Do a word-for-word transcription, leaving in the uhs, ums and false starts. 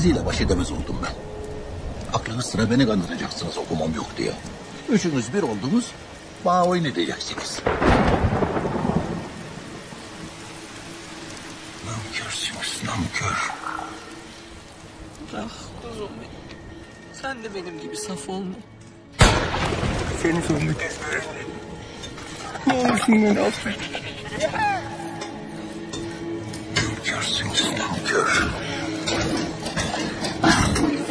Siziyle baş edemez oldum ben. Aklınız sıra beni kandıracaksınız okumam yok diye. Üçünüz bir oldunuz, bana oyun edeceksiniz. Nankörsünüz, nankör. Bırak kuzum benim. Sen de benim gibi saf olma. Seni sonunda kez ne olursun beni affet. Nankörsünüz, nankör.